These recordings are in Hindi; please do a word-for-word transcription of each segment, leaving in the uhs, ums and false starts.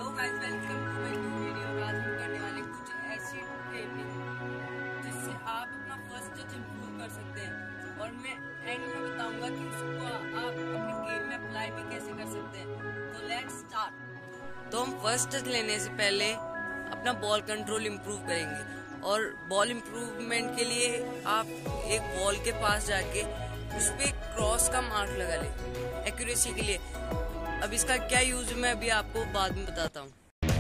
Hello guys, welcome to my new video. आज हम करने वाले कुछ ऐसी ट्रेनिंग जिससे आप अपना फर्स्ट टच इंप्रूव कर सकते हैं और मैं एंड में बताऊंगा कि उसको आप अपनी गेम में अप्लाई भी कैसे कर सकते हैं। तो लेट्स स्टार्ट। तो हम फर्स्ट टच लेने से पहले अपना बॉल कंट्रोल इंप्रूव करेंगे और बॉल इंप्रूवमेंट के लिए आप एक बॉल के पास जाके उस पर क्रॉस का मार्क लगा लें एक्यूरेसी के लिए। अब इसका क्या यूज है मैं अभी आपको बाद में बताता हूँ।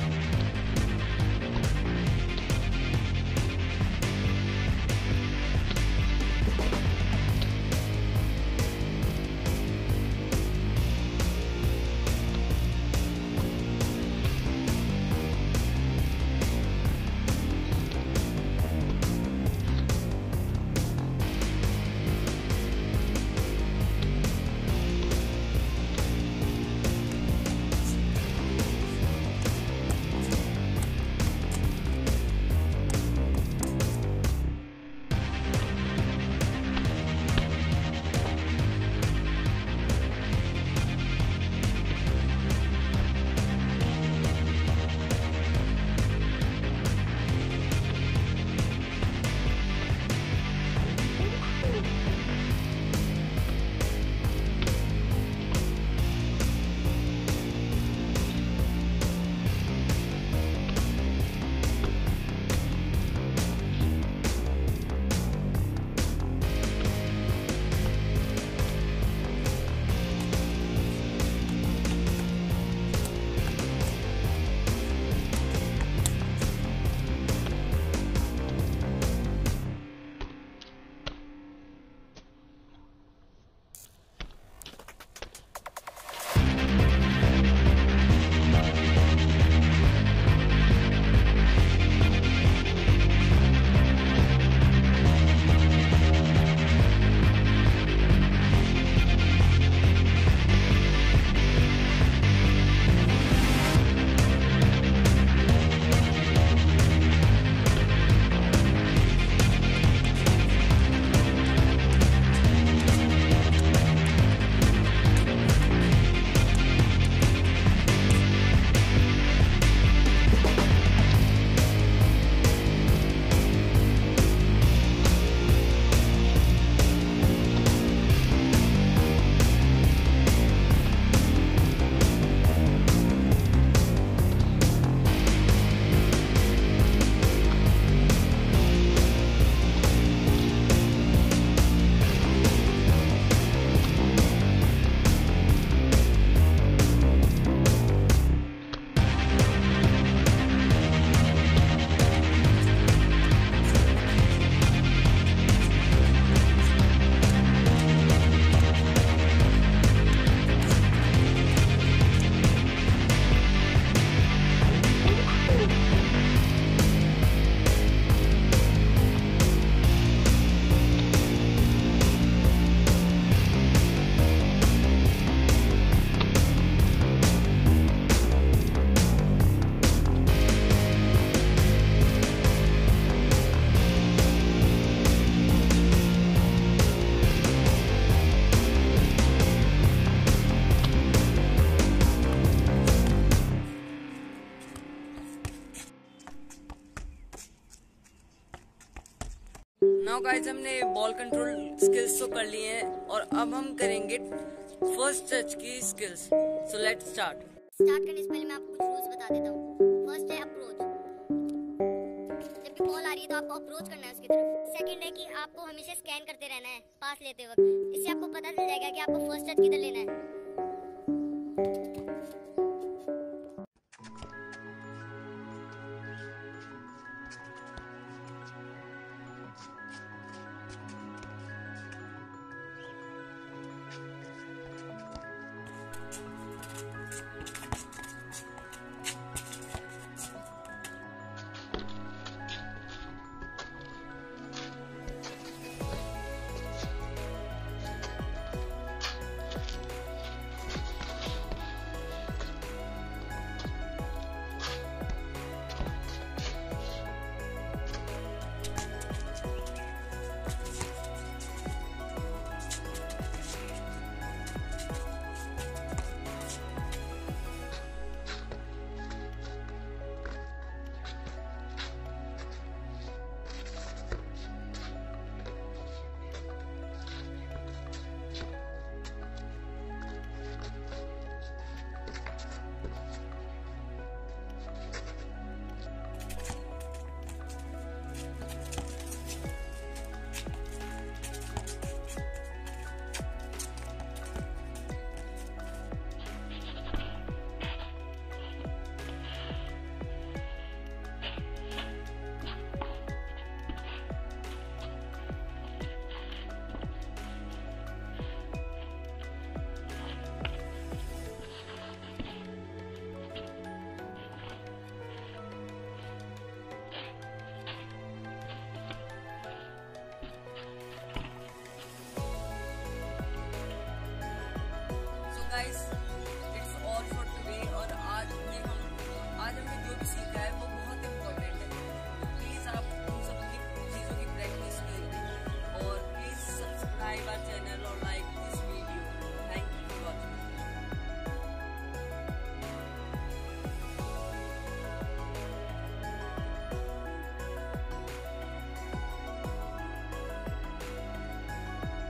नाउ गाइस, हमने बॉल कंट्रोल स्किल्स तो कर लिए हैं और अब हम करेंगे फर्स्ट टच की skills. So let's start. Start करने से पहले मैं आपको कुछ रूल्स बता देता हूँ। फर्स्ट है अप्रोच। जब भी बॉल आ रही है तो आपको अप्रोच करना है उसकी तरफ। सेकंड है कि आपको हमेशा स्कैन करते रहना है पास लेते वक्त। इससे आपको पता चल जाएगा कि आपको फर्स्ट टच किधर लेना है। Guys, it's all for today. और आज ये हम आज हमने जो भी सीखा